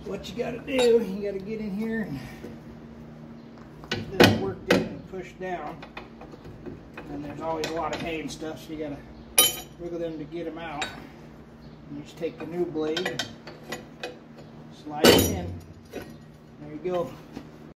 what you got to do, you got to get in here and get this worked in and pushed down. And there's always a lot of hay and stuff, so you got to wiggle them to get them out. And you just take the new blade and slide it in. There you go.